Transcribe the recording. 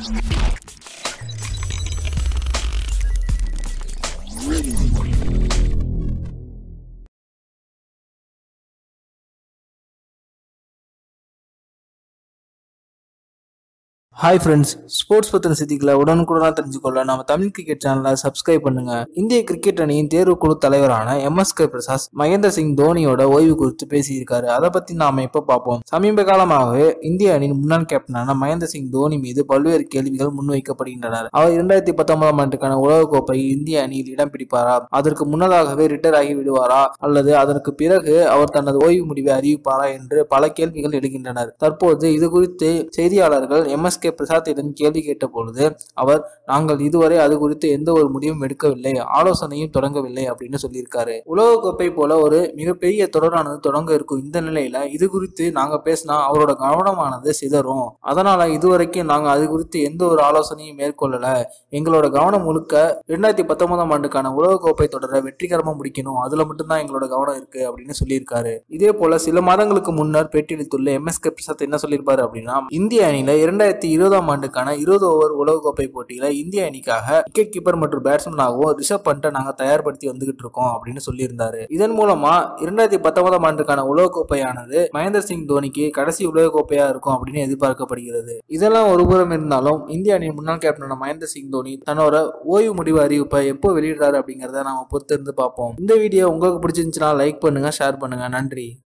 Hi friends, sports பத்தின செய்திகளை உடனுக்குடனா தெரிஞ்சுக்கொள்ள நம்ம தமிழ் கிரிக்கெட் சேனலை சப்ஸ்கிரைப் பண்ணுங்க. இந்திய கிரிக்கெட் அணியின் தேர்வுக்குழு தலைவரான MSK பிரசாத் மகேந்திர சிங் தோனியோட ஓய்வு குறித்து பேசியிருக்காரு. அதை பத்தி நாம இப்ப பார்ப்போம். சமீப காலமாகவே இந்திய அணியின் முன்னாள் கேப்டனான மகேந்திர சிங் தோனி மீது பல்வேறு கேள்விகள் முன்வைக்கப்படுகின்றன. அவர் 2019ஆம் ஆண்டுக்கான உலகக்கோப்பை இந்திய அணியில் இடம் பிடிப்பாரா, அதற்கு முன்னதாகவே ரிட்டையர் ஆகி விடுவாரா, அல்லது அதற்கு பிறகு அவர் தனது ஓய்வு முடிவை அறிவிப்பாரா என்று பல கேள்விகள் எழுகின்றனர். தற்போது இது குறித்து செய்தியாளர்கள் MSK பிரசாத்திடம் கேள்வி கேட்ட பொழுது அவர், நாங்கள் இதுவரை அது குறித்து எந்த ஒரு முடிவும் எடுக்கவில்லை, ஆலோசனையும் தொடங்கவில்லை அப்படின்னு சொல்லியிருக்காரு. உலகக்கோப்பை போல ஒரு மிகப்பெரிய தொடரானது தொடங்க இருக்கும் இந்த நிலையில இது குறித்து நாங்க பேசினா அவரோட கவனமானது சிதறும். அதனால இதுவரைக்கும் நாங்க அது குறித்து எந்த ஒரு ஆலோசனையும் மேற்கொள்ளல. எங்களோட கவனம் முழுக்க 2019ஆம் ஆண்டுக்கான உலகக்கோப்பை தொடரை வெற்றிகரமா முடிக்கணும், அதுல மட்டும்தான் எங்களோட கவனம் இருக்கு அப்படின்னு சொல்லியிருக்காரு. இதே போல சில மாதங்களுக்கு முன்னர் பேட்டியளித்துள்ள MSK பிரசாத் என்ன சொல்லியிருப்பாரு அப்படின்னா, இந்திய அணியில 2020ஆம் ஆண்டுக்கான 20 ஓவர் உலகக்கோப்பை போட்டியில இந்திய அணிக்காக விக்கெட் கீப்பர் மற்றும் பேட்ஸ்மேனாகவும் ரிஷப் பண்டை நாங்க தயார்படுத்தி வந்துகிட்டு இருக்கோம் அப்படின்னு சொல்லியிருந்தாரு. இதன் மூலமா 2019ஆம் ஆண்டுக்கான உலகக்கோப்பையானது மகேந்திர சிங் தோனிக்கு கடைசி உலகக்கோப்பையா இருக்கும் அப்படின்னு எதிர்பார்க்கப்படுகிறது. இதெல்லாம் ஒருபுறம் இருந்தாலும் இந்திய அணியின் முன்னாள் கேப்டனான மகேந்திர சிங் தோனி தன்னோட ஓய்வு முடிவு அறிவிப்பை எப்போ வெளியிடுறாரு அப்படிங்கறத நாம பொறுத்திருந்து பார்ப்போம். இந்த வீடியோ உங்களுக்கு பிடிச்சிருந்துச்சுன்னா லைக் பண்ணுங்க, ஷேர் பண்ணுங்க. நன்றி.